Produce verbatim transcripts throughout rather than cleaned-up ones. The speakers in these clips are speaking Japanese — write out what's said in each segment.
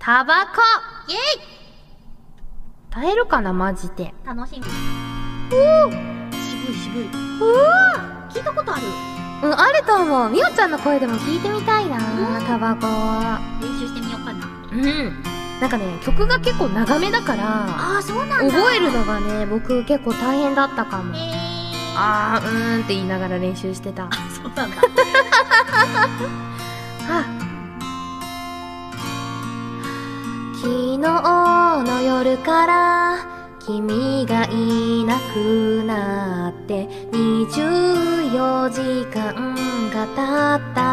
タバコ。 イエイ。 耐えるかなマジで。 楽しみ。 おお。 渋い渋い。 うわ聞いたことある。 うん、あると思う。みおちゃんの声でも聞いてみたいな、 うんタバコ。 練習してみようかな。 うん。なんかね、曲が結構長めだから、 ああ、そうなんだ。 覚えるのがね、僕結構大変だったかも。 えー。 あー、うーんって言いながら練習してた。 あ、そうなんだ。 は昨日の夜から君がいなくなってにじゅうよじかんが経った。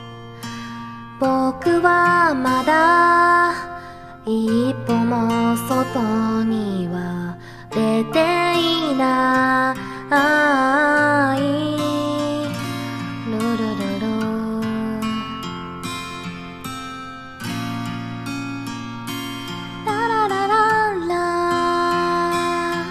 僕はまだ一歩も外には出ていない。ルルルルラララララ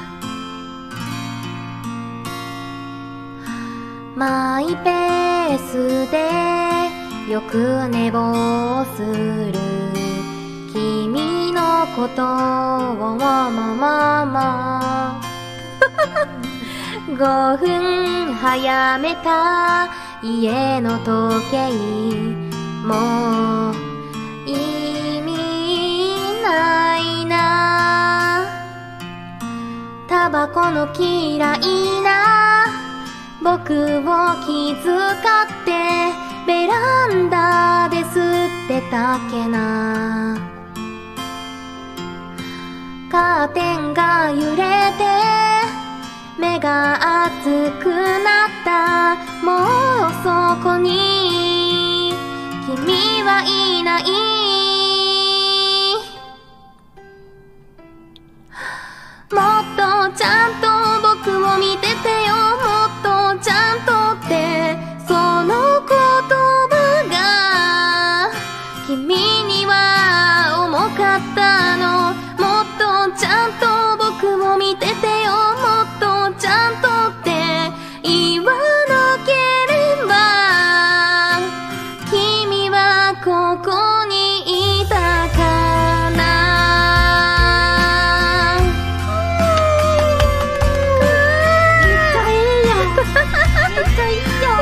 マイペースでよく寝坊する君のことをもももごふん早めた家の時計もう意味ないな。タバコの嫌いな僕を気遣ってベランダで吸ってたっけな。カーテンが揺れて目が熱くなった。もうそこに君はいない。もっとちゃんと僕を見ててよ。もっとちゃんとってその言葉が君には重かったの。もっとちゃんと僕を見ててよ。もっとちゃんとって言わなければ君はここにいたかな。めっちゃいいやん。めっちゃいいや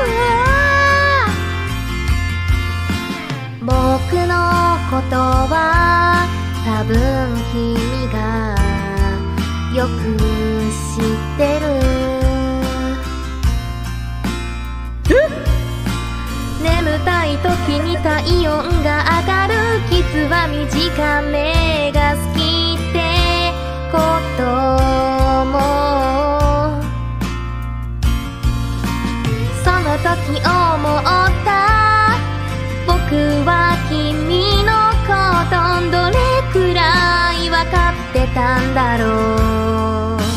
ん。僕のことは多分君がよく知ってる。眠たい時に体温が上がる。キスは短めが好きってこともその時思った。僕は君のことどれくらい分かってたんだろう。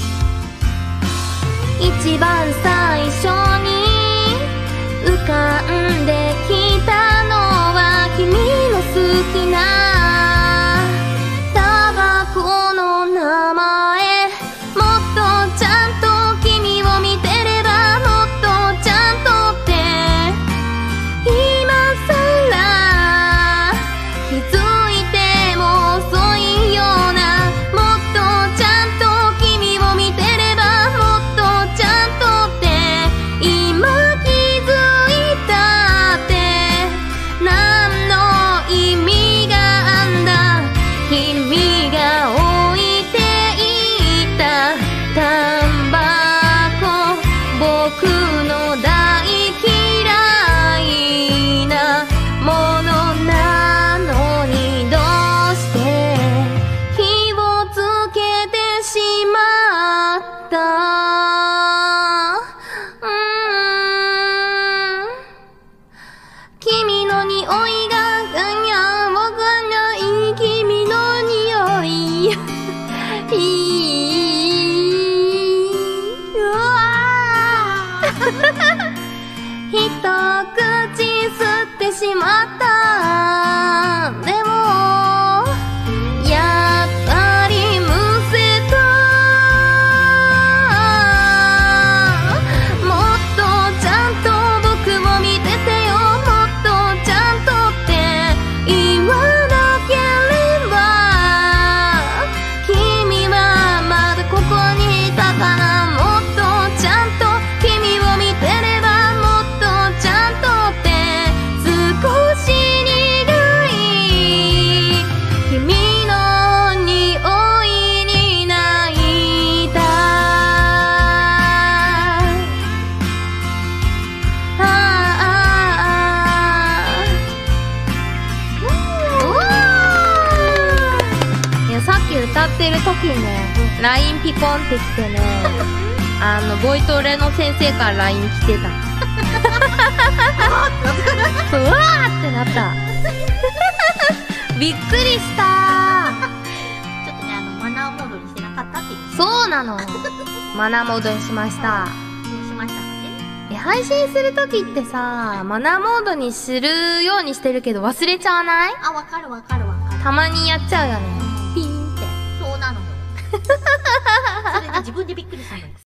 一番最初に浮かんできたのは君の好きなタバコの名前。もっとちゃんと君を見てればもっとちゃんとって今さら気づいても遅いような。もっとちゃんと君を見てればもっとちゃんとって今気づいた。 歌ってる時にね、ライン ピコンってきてね、あの、ボイトレの先生から ライン 来てた。そう、うわーってなった。びっくりしたちょっとね、あの、マナーモードにしてなかったっていう。 ー。そうなの。マナーモードにしました。 そうしましたので。 え、配信するときってさ、マナーモードにするようにしてるけど忘れちゃわない？ あ、わかるわかるわかる。 たまにやっちゃうよね。ピンって。 そうなのよ。それで自分でびっくりしたのよ。